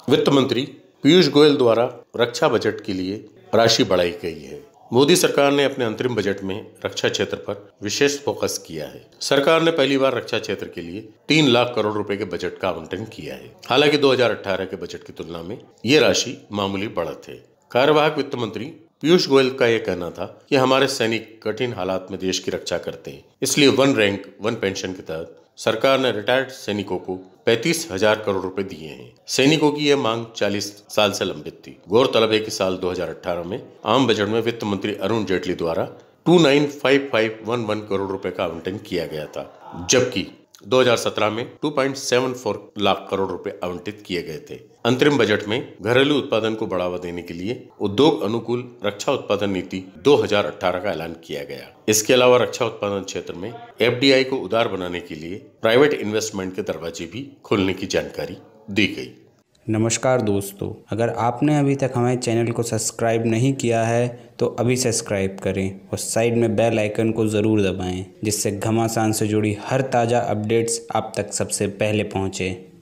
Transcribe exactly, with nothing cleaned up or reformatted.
वित्त मंत्री पीयूष गोयल द्वारा रक्षा बजट के लिए राशि बढ़ाई गई है। मोदी सरकार ने अपने अंतरिम बजट में रक्षा क्षेत्र पर विशेष फोकस किया है। सरकार ने पहली बार रक्षा क्षेत्र के लिए तीन लाख करोड़ रुपए के बजट का आवंटन किया है। हालांकि दो हज़ार अठारह के बजट की तुलना में ये राशि मामूली बढ़त है। कार्यवाहक वित्त मंत्री पीयूष गोयल का यह कहना था कि हमारे सैनिक कठिन हालात में देश की रक्षा करते हैं, इसलिए वन रैंक वन पेंशन के तहत सरकार ने रिटायर्ड सैनिकों को पैंतीस हजार करोड़ रुपए दिए हैं। सैनिकों की यह मांग चालीस साल से लंबित थी। गौरतलब है कि साल दो हज़ार अठारह में आम बजट में वित्त मंत्री अरुण जेटली द्वारा दो नौ पाँच पाँच एक एक करोड़ रुपए का आवंटन किया गया था, जबकि दो हज़ार सत्रह में दो पॉइंट सात चार लाख करोड़ रुपए आवंटित किए गए थे। अंतरिम बजट में घरेलू उत्पादन को बढ़ावा देने के लिए उद्योग अनुकूल रक्षा उत्पादन नीति दो हज़ार अठारह का ऐलान किया गया। इसके अलावा रक्षा उत्पादन क्षेत्र में एफ डी आई को उदार बनाने के लिए प्राइवेट इन्वेस्टमेंट के दरवाजे भी खोलने की जानकारी दी गई। नमस्कार दोस्तों, अगर आपने अभी तक हमारे चैनल को सब्सक्राइब नहीं किया है तो अभी सब्सक्राइब करें और साइड में बेल आइकन को ज़रूर दबाएं, जिससे घमासान से जुड़ी हर ताज़ा अपडेट्स आप तक सबसे पहले पहुँचे।